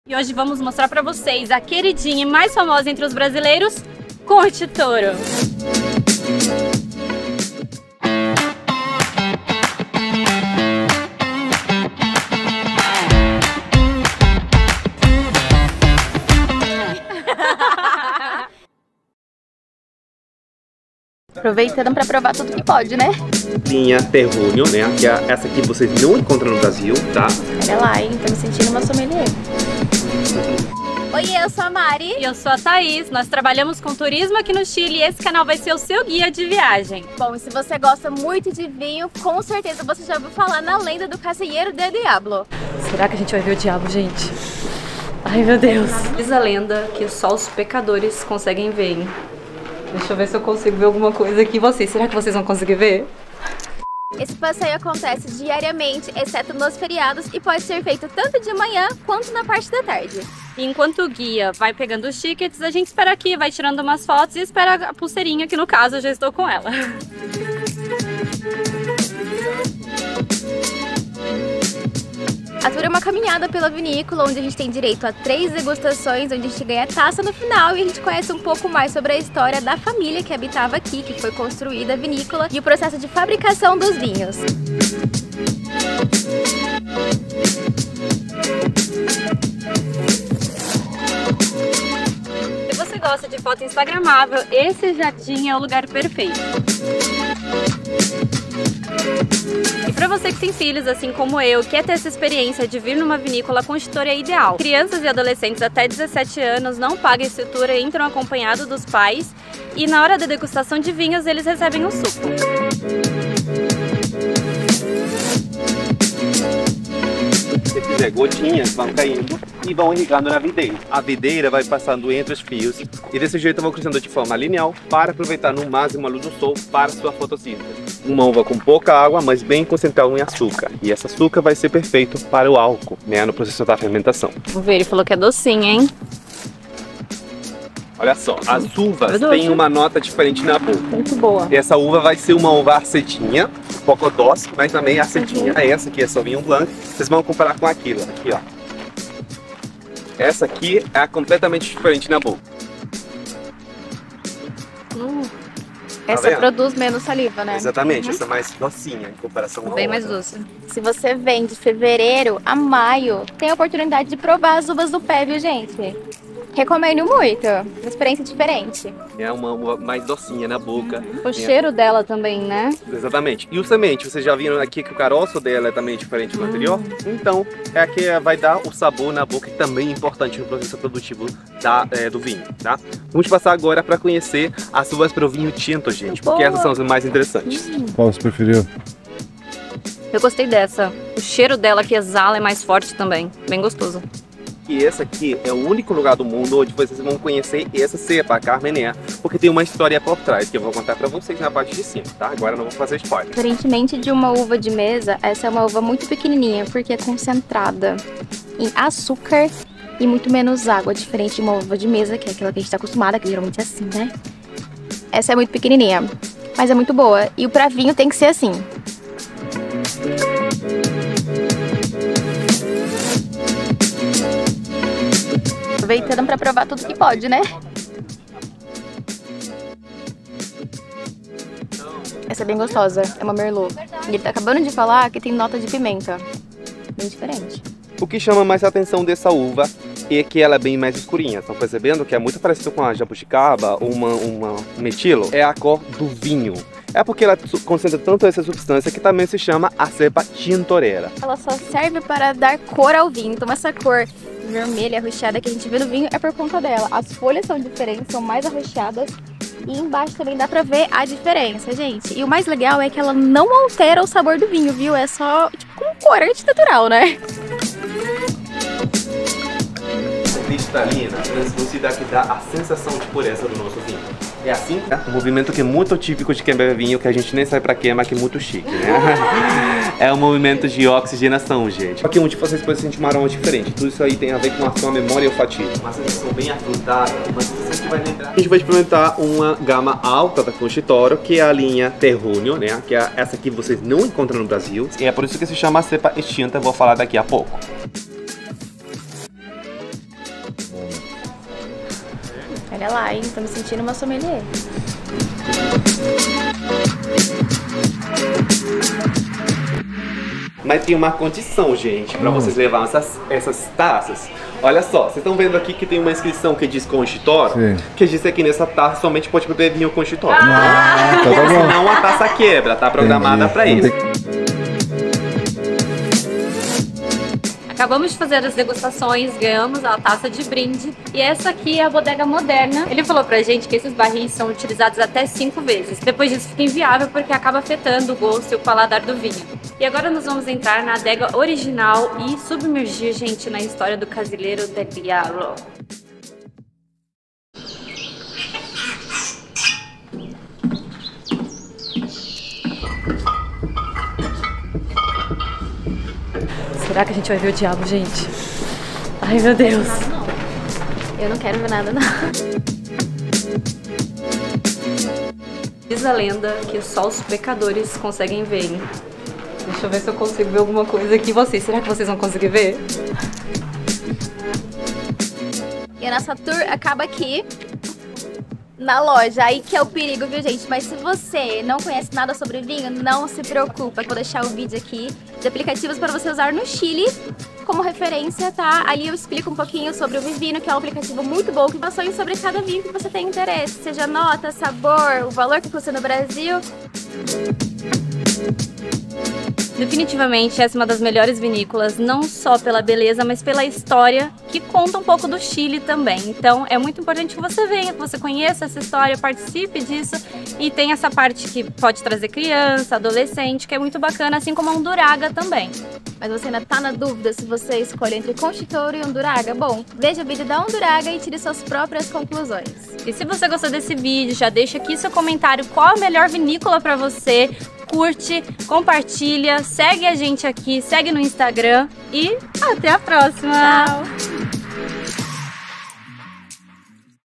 E hoje vamos mostrar para vocês a queridinha e mais famosa entre os brasileiros, Corte Toro. Aproveitando para provar tudo que pode, né? Linha Terrônio, né? Que é essa que vocês não encontram no Brasil, tá? Olha lá, hein? Tô me sentindo uma sommelier. Oi, eu sou a Mari. E eu sou a Thaís. Nós trabalhamos com turismo aqui no Chile e esse canal vai ser o seu guia de viagem. Bom, e se você gosta muito de vinho, com certeza você já ouviu falar na lenda do Caseiro del Diablo. Será que a gente vai ver o diabo, gente? Ai, meu Deus. Diz a lenda que só os pecadores conseguem ver, hein? Deixa eu ver se eu consigo ver alguma coisa aqui. Vocês, será que vocês vão conseguir ver? Esse passeio acontece diariamente, exceto nos feriados, e pode ser feito tanto de manhã quanto na parte da tarde. E enquanto o guia vai pegando os tickets, a gente espera aqui, vai tirando umas fotos e espera a pulseirinha, que no caso eu já estou com ela. A tour é uma caminhada pela vinícola, onde a gente tem direito a 3 degustações, onde a gente ganha taça no final e a gente conhece um pouco mais sobre a história da família que habitava aqui, que foi construída a vinícola e o processo de fabricação dos vinhos. Se você gosta de foto instagramável, esse jardim é o lugar perfeito. E para você que tem filhos, assim como eu, quer ter essa experiência de vir numa vinícola, Constitor é ideal. Crianças e adolescentes até 17 anos não pagam esse tour e entram acompanhados dos pais. E na hora da degustação de vinhos, eles recebem o suco. Se fizer gotinhas, vão caindo e vão irrigando na videira. A videira vai passando entre os fios e desse jeito vão crescendo de forma linear para aproveitar no máximo a luz do sol para sua fotossíntese. Uma uva com pouca água, mas bem concentrada em açúcar. E esse açúcar vai ser perfeito para o álcool, né, no processo da fermentação. Vamos ver, ele falou que é docinho, hein? Olha só, as uvas têm uma nota diferente na boca. Muito boa. Essa uva vai ser uma uva acetinha, um pouco doce, mas também acetinha. Essa aqui é Sauvignon Blanc. Vocês vão comparar com aquilo, aqui ó. Essa aqui é completamente diferente na boca. Essa produz menos saliva, né? Exatamente, essa é mais docinha em comparação com a Bem outra. mais doce. Se você vem de fevereiro a maio, tem a oportunidade de provar as uvas do pé, viu, gente? Recomendo muito, uma experiência diferente. É uma uva mais docinha na boca. O cheiro dela também, né? Exatamente. E o semente, vocês já viram aqui que o caroço dela é também diferente do anterior? Então, é a que vai dar o sabor na boca, que também é importante no processo produtivo do vinho, tá? Vamos passar agora para conhecer as uvas para o vinho tinto, gente, porque essas são as mais interessantes. Qual você preferiu? Eu gostei dessa. O cheiro dela que exala é mais forte também. Bem gostoso. E esse aqui é o único lugar do mundo onde vocês vão conhecer essa cepa, a Carmener, porque tem uma história por trás que eu vou contar pra vocês na parte de cima, tá? Agora eu não vou fazer spoiler. Diferentemente de uma uva de mesa, essa é uma uva muito pequenininha, porque é concentrada em açúcar e muito menos água, diferente de uma uva de mesa, que é aquela que a gente tá acostumada, que geralmente é assim, né? Essa é muito pequenininha, mas é muito boa. E o pra vinho tem que ser assim. Aproveitando para provar tudo que pode, né? Essa é bem gostosa, é uma Merlot. E ele tá acabando de falar que tem nota de pimenta. Bem diferente. O que chama mais a atenção dessa uva é que ela é bem mais escurinha. Estão percebendo que é muito parecido com a jabuticaba ou uma metilo? É a cor do vinho. É porque ela concentra tanto essa substância que também se chama a cepa tintoreira. Ela só serve para dar cor ao vinho. Então essa cor vermelha arroxeada que a gente vê no vinho é por conta dela. As folhas são diferentes, são mais arroxeadas. E embaixo também dá pra ver a diferença, gente. E o mais legal é que ela não altera o sabor do vinho, viu? É só tipo um corante natural, né? Cristalina, translúcida, que dá a sensação de pureza do nosso vinho. É assim, né? Um movimento que é muito típico de quem bebe vinho, que a gente nem sabe pra quê, mas que é muito chique, né? É um movimento de oxigenação, gente. Aqui onde vocês podem sentir um aroma diferente. Tudo isso aí tem a ver com a sua memória olfativa. Uma sensação bem afrutada, uma sensação que vai lembrar. A gente vai experimentar uma gama alta da Corte Toro, que é a linha Terrônio, né? Que é essa que vocês não encontram no Brasil. E é por isso que se chama cepa extinta, vou falar daqui a pouco. Olha lá, hein? Tô me sentindo uma sommelier. Mas tem uma condição, gente, para vocês levarem essas taças. Olha só, vocês estão vendo aqui que tem uma inscrição que diz conchitório, que diz que nessa taça somente pode beber vinho conchitório. Então tá bom. Senão a taça quebra, tá programada para isso. Acabamos de fazer as degustações, ganhamos a taça de brinde e essa aqui é a Bodega Moderna. Ele falou pra gente que esses barris são utilizados até 5 vezes. Depois disso fica inviável porque acaba afetando o gosto e o paladar do vinho. E agora nós vamos entrar na adega original e submergir, gente, na história do Casileiro del Diablo. Será que a gente vai ver o diabo, gente? Ai, meu Deus. Eu não quero ver nada, não. Diz a lenda que só os pecadores conseguem ver, hein? Deixa eu ver se eu consigo ver alguma coisa aqui. Vocês, será que vocês vão conseguir ver? E a nossa tour acaba aqui na loja, aí que é o perigo, viu, gente? Mas se você não conhece nada sobre vinho, não se preocupa, que eu vou deixar o vídeo aqui de aplicativos para você usar no Chile como referência, tá? Ali eu explico um pouquinho sobre o Vivino, que é um aplicativo muito bom, que informações sobre cada vinho que você tem interesse, seja nota, sabor, o valor que custa no Brasil. Definitivamente essa é uma das melhores vinícolas, não só pela beleza, mas pela história, que conta um pouco do Chile também. Então é muito importante que você venha, que você conheça essa história, participe disso. E tem essa parte que pode trazer criança, adolescente, que é muito bacana, assim como a Unduraga também. Mas você ainda tá na dúvida se você escolhe entre Conchitouro e Unduraga? Bom, veja o vídeo da Unduraga e tire suas próprias conclusões. E se você gostou desse vídeo, já deixa aqui seu comentário qual a melhor vinícola pra você. Curte, compartilha, segue a gente aqui, segue no Instagram e até a próxima! Tchau!